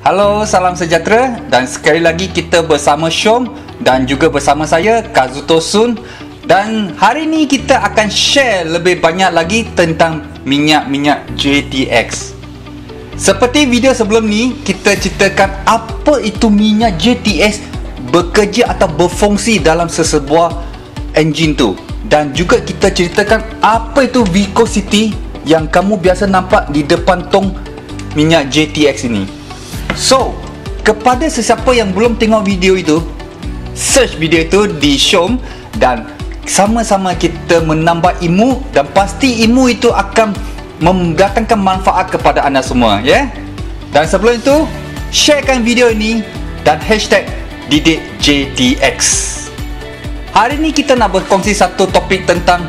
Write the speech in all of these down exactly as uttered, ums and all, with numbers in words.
Halo, salam sejahtera dan sekali lagi kita bersama Syom dan juga bersama saya Kazuto Sun, dan hari ini kita akan share lebih banyak lagi tentang minyak-minyak J T X. Seperti video sebelum ni, kita ceritakan apa itu minyak J T X bekerja atau berfungsi dalam sesebuah enjin tu, dan juga kita ceritakan apa itu viscosity yang kamu biasa nampak di depan tong minyak J T X ini. So, kepada sesiapa yang belum tengok video itu, search video itu di Syom dan sama-sama kita menambah ilmu, dan pasti ilmu itu akan mendatangkan manfaat kepada anda semua, ya. Yeah? Dan sebelum itu, sharekan video ini dan hashtag Didik J T X. Hari ini kita nak berkongsi satu topik tentang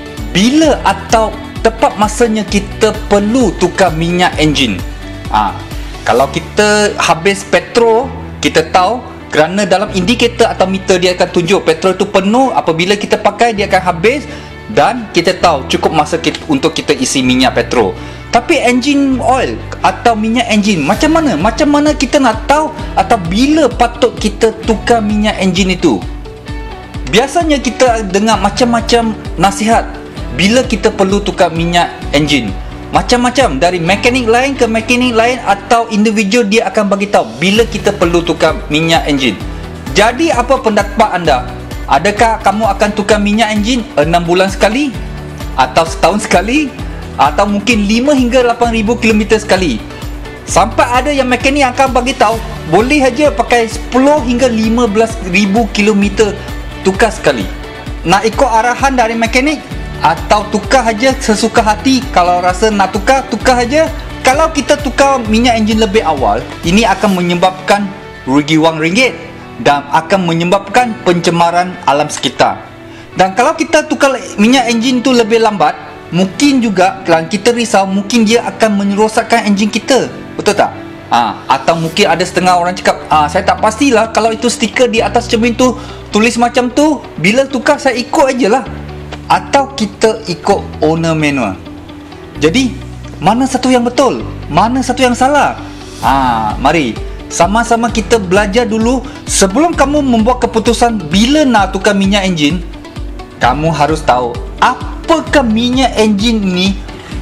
bila atau tepat masanya kita perlu tukar minyak enjin. Ah, kalau kita habis petrol, kita tahu kerana dalam indikator atau meter dia akan tunjuk petrol itu penuh. Apabila kita pakai, dia akan habis, dan kita tahu cukup masa kita, untuk kita isi minyak petrol. Tapi engine oil atau minyak enjin, macam mana? Macam mana kita nak tahu atau bila patut kita tukar minyak enjin itu? Biasanya kita dengar macam-macam nasihat bila kita perlu tukar minyak enjin. Macam-macam, dari mekanik lain ke mekanik lain atau individu dia akan bagi tahu bila kita perlu tukar minyak enjin. Jadi apa pendapat anda? Adakah kamu akan tukar minyak enjin enam bulan sekali? Atau setahun sekali? Atau mungkin lima hingga lapan ribu kilometer sekali? Sampai ada yang mekanik akan bagi tahu boleh saja pakai sepuluh hingga lima belas ribu kilometer tukar sekali. Nak ikut arahan dari mekanik atau tukar saja sesuka hati? Kalau rasa nak tukar, tukar saja. Kalau kita tukar minyak enjin lebih awal, ini akan menyebabkan rugi wang ringgit dan akan menyebabkan pencemaran alam sekitar. Dan kalau kita tukar minyak enjin tu lebih lambat, mungkin juga kalau kita risau, mungkin dia akan merosakkan enjin kita. Betul tak? Ha, atau mungkin ada setengah orang cakap, ah, saya tak pastilah kalau itu stiker di atas cermin tu tulis macam tu, bila tukar saya ikut ajalah. Atau kita ikut owner manual. Jadi, mana satu yang betul? Mana satu yang salah? Ha, mari sama-sama kita belajar dulu. Sebelum kamu membuat keputusan bila nak tukar minyak enjin, kamu harus tahu apakah minyak enjin ini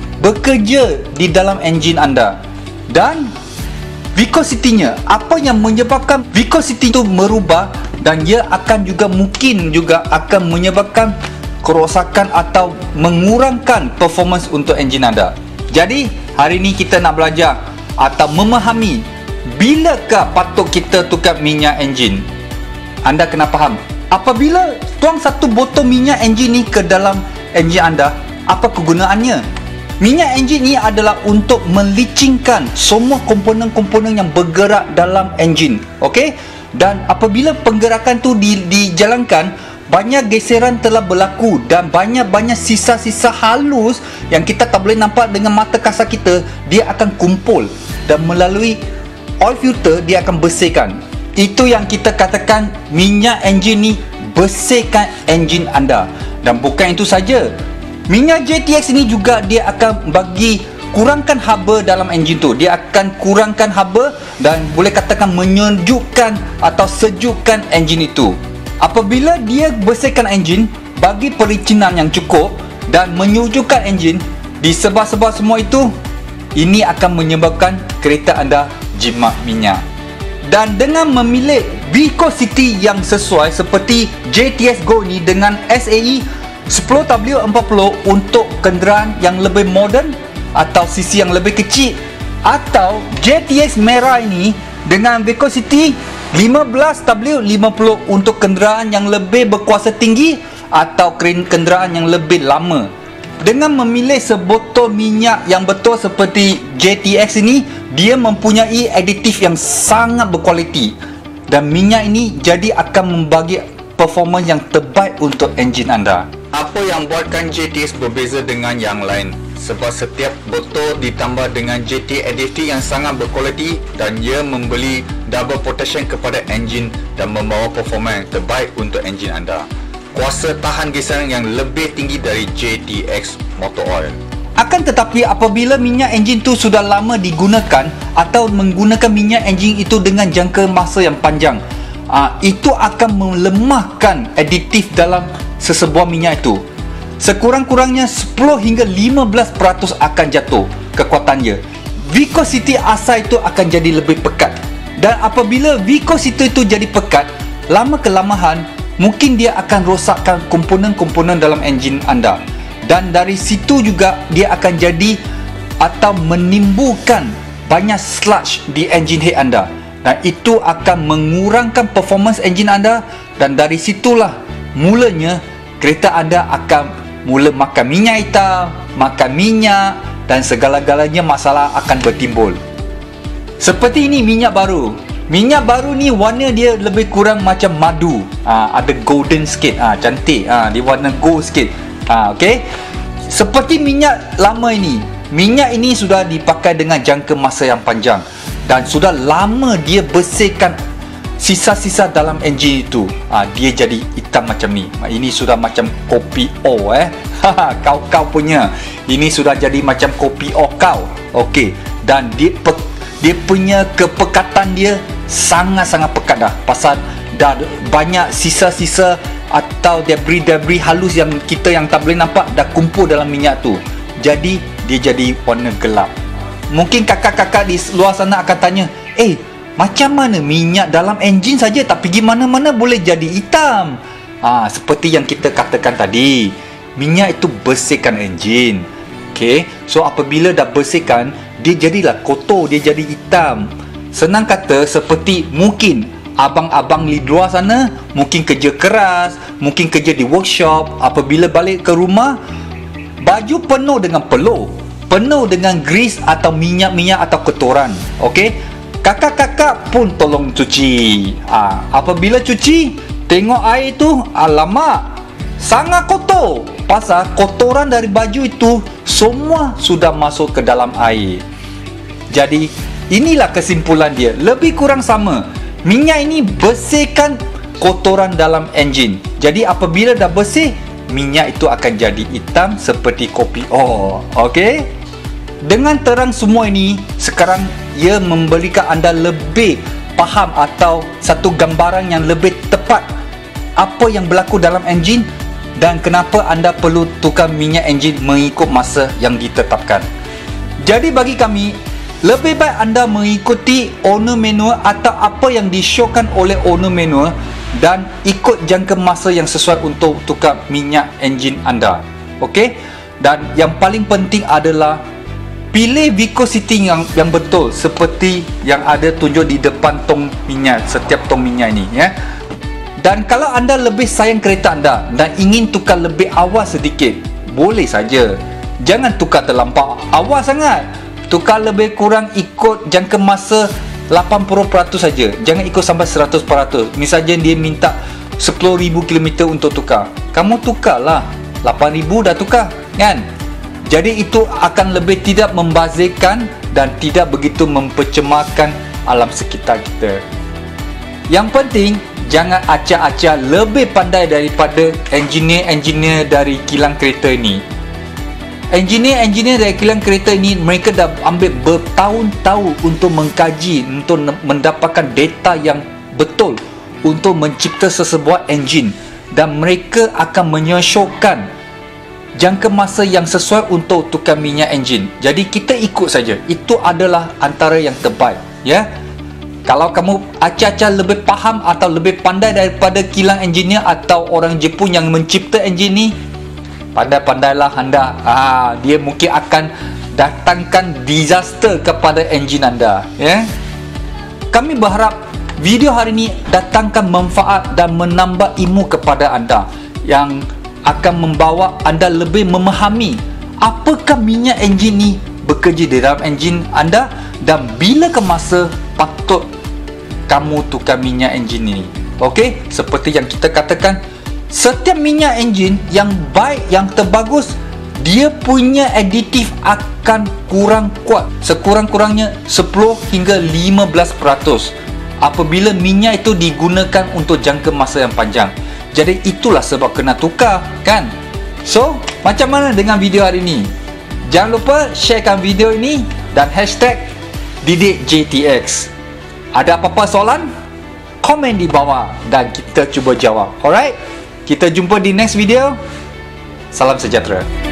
bekerja di dalam enjin anda, dan viscosity-nya, apa yang menyebabkan viscosity itu merubah, dan ia akan juga mungkin juga akan menyebabkan kerosakan atau mengurangkan performance untuk enjin anda. Jadi, hari ini kita nak belajar atau memahami bilakah patut kita tukar minyak enjin. Anda kena faham, apabila tuang satu botol minyak enjin ni ke dalam enjin anda, apa kegunaannya? Minyak enjin ni adalah untuk melicingkan semua komponen-komponen yang bergerak dalam enjin. Okey? Dan apabila penggerakan tu di, dijalankan, banyak geseran telah berlaku dan banyak-banyak sisa-sisa halus yang kita tak boleh nampak dengan mata kasar kita, dia akan kumpul dan melalui oil filter dia akan bersihkan. Itu yang kita katakan minyak enjin ni bersihkan enjin anda. Dan bukan itu saja, minyak J T X ini juga dia akan bagi kurangkan haba dalam enjin tu. Dia akan kurangkan haba dan boleh katakan menyejukkan atau sejukkan enjin itu. Apabila dia bersihkan enjin, bagi perincinan yang cukup dan menyejukkan enjin di sebab-sebab semua itu, ini akan menyebabkan kereta anda jimat minyak. Dan dengan memilih viscosity yang sesuai seperti J T X Go ni dengan S A E sepuluh W empat puluh untuk kenderaan yang lebih moden atau sisi yang lebih kecil, atau J T X merah ini dengan viscosity lima belas W lima puluh untuk kenderaan yang lebih berkuasa tinggi atau kenderaan yang lebih lama. Dengan memilih sebotol minyak yang betul seperti J T X ini, dia mempunyai aditif yang sangat berkualiti, dan minyak ini jadi akan membagi performance yang terbaik untuk enjin anda. Apa yang buatkan J T X berbeza dengan yang lain? Sebab setiap botol ditambah dengan J T additive yang sangat berkualiti, dan ia memberi double protection kepada enjin dan membawa performa yang terbaik untuk enjin anda. Kuasa tahan geseran yang lebih tinggi dari J T X motor oil. Akan tetapi apabila minyak enjin tu sudah lama digunakan atau menggunakan minyak enjin itu dengan jangka masa yang panjang, aa, itu akan melemahkan aditif dalam sesebuah minyak itu. Sekurang-kurangnya sepuluh hingga lima belas peratus akan jatuh kekuatannya. Viscosity asal itu akan jadi lebih pekat. Dan apabila viscosity itu jadi pekat, lama kelamahan mungkin dia akan rosakkan komponen-komponen dalam enjin anda. Dan dari situ juga dia akan jadi atau menimbulkan banyak sludge di engine head anda, dan itu akan mengurangkan performance engine anda. Dan dari situlah mulanya kereta anda akan mula makan minyak hitam, makan minyak, dan segala-galanya masalah akan bertimbul. Seperti ini minyak baru. Minyak baru ni warna dia lebih kurang macam madu, ha, ada golden sikit, ha, cantik, ha, dia warna gold sikit, ha, okay? Seperti minyak lama ini, minyak ini sudah dipakai dengan jangka masa yang panjang dan sudah lama dia bersihkan sisa-sisa dalam enjin itu, ha, dia jadi hitam macam ni. Ini sudah macam kopi O eh kau-kau punya, ini sudah jadi macam kopi O kau. Okey, dan dia dia punya kepekatan dia sangat-sangat pekat dah, pasal dah banyak sisa-sisa atau debris-debris halus yang kita yang tak boleh nampak dah kumpul dalam minyak tu. Jadi dia jadi warna gelap. Mungkin kakak-kakak di luar sana akan tanya, eh macam mana minyak dalam enjin saja tak pergi mana-mana boleh jadi hitam? Ah, ha, seperti yang kita katakan tadi, minyak itu bersihkan enjin. Okay, so apabila dah bersihkan, dia jadilah kotor, dia jadi hitam. Senang kata, seperti mungkin abang-abang di luar sana mungkin kerja keras, mungkin kerja di workshop, apabila balik ke rumah baju penuh dengan peluh, penuh dengan grease atau minyak-minyak atau kotoran. Okey, kakak-kakak pun tolong cuci. ha, Apabila cuci, tengok air tu, alamak, sangat kotor. Pasal kotoran dari baju itu semua sudah masuk ke dalam air. Jadi inilah kesimpulan dia, lebih kurang sama. Minyak ini bersihkan kotoran dalam enjin. Jadi apabila dah bersih, minyak itu akan jadi hitam seperti kopi O. Okey? Dengan terang semua ini, sekarang ia memberikan anda lebih faham atau satu gambaran yang lebih tepat apa yang berlaku dalam enjin dan kenapa anda perlu tukar minyak enjin mengikut masa yang ditetapkan. Jadi bagi kami, lebih baik anda mengikuti owner manual atau apa yang disyorkan oleh owner manual dan ikut jangka masa yang sesuai untuk tukar minyak enjin anda. Okey? Dan yang paling penting adalah pilih viscosity yang yang betul seperti yang ada tunjuk di depan tong minyak, setiap tong minyak ini ya. Dan kalau anda lebih sayang kereta anda dan ingin tukar lebih awal sedikit, boleh saja. Jangan tukar terlampau awal sangat. Tukar lebih kurang ikut jangka masa lapan puluh peratus saja. Jangan ikut sampai seratus peratus. Misalnya dia minta sepuluh ribu kilometer untuk tukar, kamu tukarlah lapan ribu dah tukar, kan? Jadi itu akan lebih tidak membazirkan dan tidak begitu mempercemarkan alam sekitar kita. Yang penting, jangan acak-acak lebih pandai daripada engineer-engineer dari kilang kereta ini. Engineer-engineer dari kilang kereta ini, mereka dah ambil bertahun-tahun untuk mengkaji, untuk mendapatkan data yang betul untuk mencipta sesebuah enjin, dan mereka akan menyosyorkan jangka masa yang sesuai untuk tukar minyak enjin. Jadi kita ikut saja. Itu adalah antara yang terbaik, ya. Kalau kamu acak-acak lebih faham atau lebih pandai daripada kilang engineer atau orang Jepun yang mencipta enjin ni, pandai-pandailah anda. Ah, dia mungkin akan datangkan disaster kepada enjin anda, ya. Kami berharap video hari ini datangkan manfaat dan menambah ilmu kepada anda yang akan membawa anda lebih memahami apakah minyak enjin ni bekerja di dalam enjin anda dan bila ke masa patut kamu tukar minyak enjin ini. Okey, seperti yang kita katakan, setiap minyak enjin yang baik, yang terbagus, dia punya aditif akan kurang kuat, sekurang-kurangnya sepuluh hingga lima belas peratus apabila minyak itu digunakan untuk jangka masa yang panjang. Jadi itulah sebab kena tukar, kan? So, macam mana dengan video hari ini? Jangan lupa sharekan video ini dan hashtag Didik J T X. Ada apa-apa soalan? Komen di bawah dan kita cuba jawab. Alright? Kita jumpa di next video. Salam sejahtera.